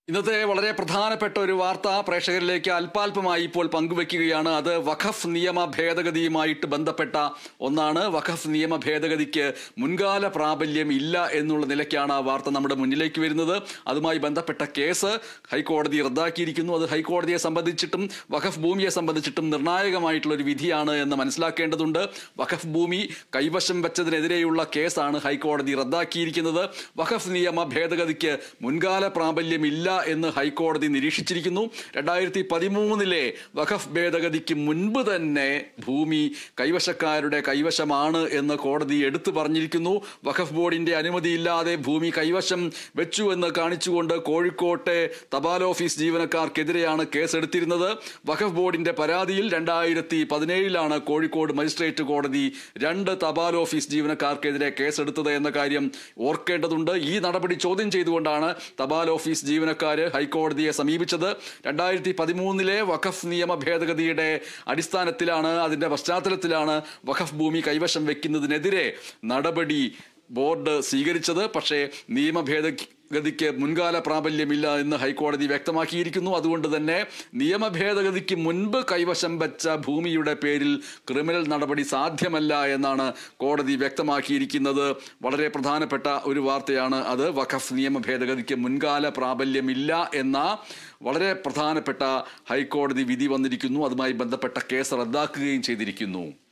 ഇന്നത്തെ വളരെ പ്രധാനപ്പെട്ട ഒരു വാർത്ത പ്രേക്ഷകരിലേക്ക് അല്പാൽപമായി ഇപ്പോൾ പങ്കുവെക്കുകയാണ്. അത് വഖഫ് നിയമ ഭേദഗതിയുമായിട്ട് ബന്ധപ്പെട്ട ഒന്നാണ്. വഖഫ് നിയമ ഭേദഗതിക്ക് മുൻകാല പ്രാബല്യം ഇല്ല എന്നുള്ള നിലയ്ക്കാണ് ആ വാർത്ത നമ്മുടെ മുന്നിലേക്ക് വരുന്നത്. അതുമായി ബന്ധപ്പെട്ട കേസ് ഹൈക്കോടതി റദ്ദാക്കിയിരിക്കുന്നു. അത് ഹൈക്കോടതിയെ സംബന്ധിച്ചിട്ടും വഖഫ് ഭൂമിയെ സംബന്ധിച്ചിട്ടും നിർണായകമായിട്ടുള്ള ഒരു വിധിയാണ് എന്ന് മനസ്സിലാക്കേണ്ടതുണ്ട്. വഖഫ് ഭൂമി കൈവശം വെച്ചതിനെതിരെയുള്ള കേസാണ് ഹൈക്കോടതി റദ്ദാക്കിയിരിക്കുന്നത്. വഖഫ് നിയമ ഭേദഗതിക്ക് മുൻകാല പ്രാബല്യം ഇല്ല എന്ന് ഹൈക്കോടതി നിരീക്ഷിച്ചിരിക്കുന്നു. 2013 വഖഫ് ഭേദഗതിക്ക് മുൻപ് തന്നെ ഭൂമി കൈവശക്കാരുടെ കൈവശമാണ് എന്ന് കോടതി എടുത്തു പറഞ്ഞിരിക്കുന്നു. വഖഫ് ബോർഡിന്റെ അനുമതിയില്ലാതെ ഭൂമി കൈവശം വെച്ചു എന്ന് കാണിച്ചുകൊണ്ട് കോഴിക്കോട്ടെ തപാൽ ഓഫീസ് ജീവനക്കാർക്കെതിരെയാണ് കേസെടുത്തിരുന്നത്. വഖഫ് ബോർഡിന്റെ പരാതിയിൽ 2017 കോഴിക്കോട് മജിസ്ട്രേറ്റ് കോടതി 2 തപാൽ ഓഫീസ് ജീവനക്കാർക്കെതിരെ കേസെടുത്തത് എന്ന കാര്യം ഓർക്കേണ്ടതുണ്ട്. ഈ നടപടി ചോദ്യം ചെയ്തുകൊണ്ടാണ് തപാൽ ഓഫീസ് ജീവനക്കാർ ഹൈക്കോടതിയെ സമീപിച്ചത്. 2013 വഖഫ് നിയമ ഭേദഗതിയുടെ അടിസ്ഥാനത്തിലാണ്, അതിന്റെ പശ്ചാത്തലത്തിലാണ് വഖഫ് ഭൂമി കൈവശം വെക്കുന്നതിനെതിരെ നടപടി ബോർഡ് സ്വീകരിച്ചത്. പക്ഷേ നിയമ ഭേദഗതിക്ക് മുൻകാല പ്രാബല്യമില്ല എന്ന് ഹൈക്കോടതി വ്യക്തമാക്കിയിരിക്കുന്നു. അതുകൊണ്ട് തന്നെ നിയമ ഭേദഗതിക്ക് മുൻപ് കൈവശം വെച്ച ഭൂമിയുടെ പേരിൽ ക്രിമിനൽ നടപടി സാധ്യമല്ല എന്നാണ് കോടതി വ്യക്തമാക്കിയിരിക്കുന്നത്. വളരെ പ്രധാനപ്പെട്ട ഒരു വാർത്തയാണ് അത്. വഖഫ് നിയമ ഭേദഗതിക്ക് മുൻകാല പ്രാബല്യമില്ല എന്ന വളരെ പ്രധാനപ്പെട്ട ഹൈക്കോടതി വിധി വന്നിരിക്കുന്നു. അതുമായി ബന്ധപ്പെട്ട കേസ് റദ്ദാക്കുകയും ചെയ്തിരിക്കുന്നു.